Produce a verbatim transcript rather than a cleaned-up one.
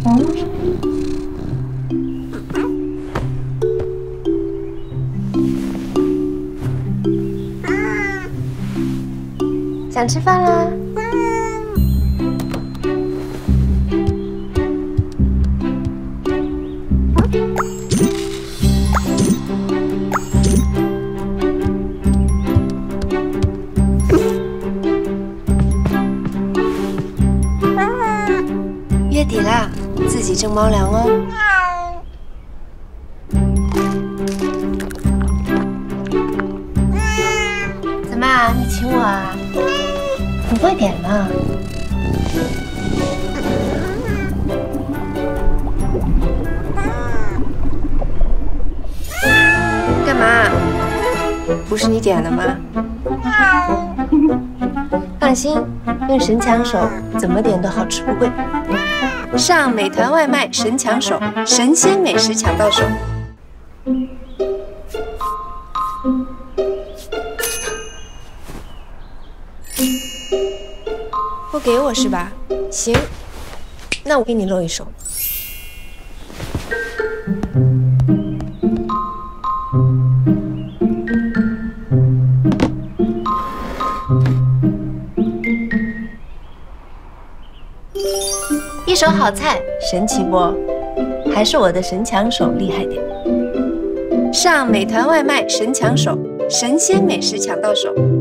想吃饭啦？月底啦，自己挣猫粮哦。怎么啊？你请我啊？不会点吗？干嘛？不是你点的吗？放心，用神抢手，怎么点都好吃不贵。上美团外卖神抢手，神仙美食抢到手。不给我是吧？行，那我给你露一手。一手好菜，神奇不？还是我的神抢手厉害点。上美团外卖神抢手，神仙美食抢到手。